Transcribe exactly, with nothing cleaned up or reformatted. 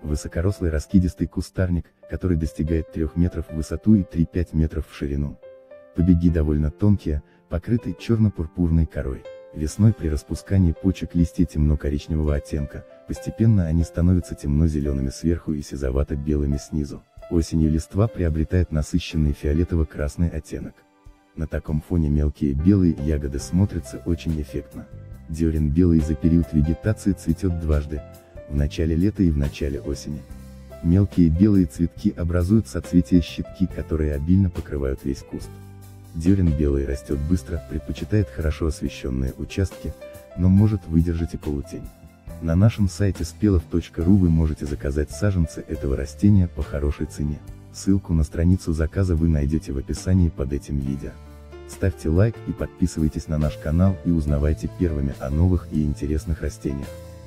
Высокорослый раскидистый кустарник, который достигает трёх метров в высоту и три-пять метров в ширину. Побеги довольно тонкие, покрыты черно-пурпурной корой. Весной при распускании почек листья темно-коричневого оттенка, постепенно они становятся темно-зелеными сверху и сизовато-белыми снизу. Осенью листва приобретает насыщенный фиолетово-красный оттенок. На таком фоне мелкие белые ягоды смотрятся очень эффектно. Дерен белый за период вегетации цветет дважды, в начале лета и в начале осени. Мелкие белые цветки образуют соцветия щитки, которые обильно покрывают весь куст. Дерен белый растет быстро, предпочитает хорошо освещенные участки, но может выдержать и полутень. На нашем сайте спелов точка ру вы можете заказать саженцы этого растения по хорошей цене. Ссылку на страницу заказа вы найдете в описании под этим видео. Ставьте лайк и подписывайтесь на наш канал и узнавайте первыми о новых и интересных растениях.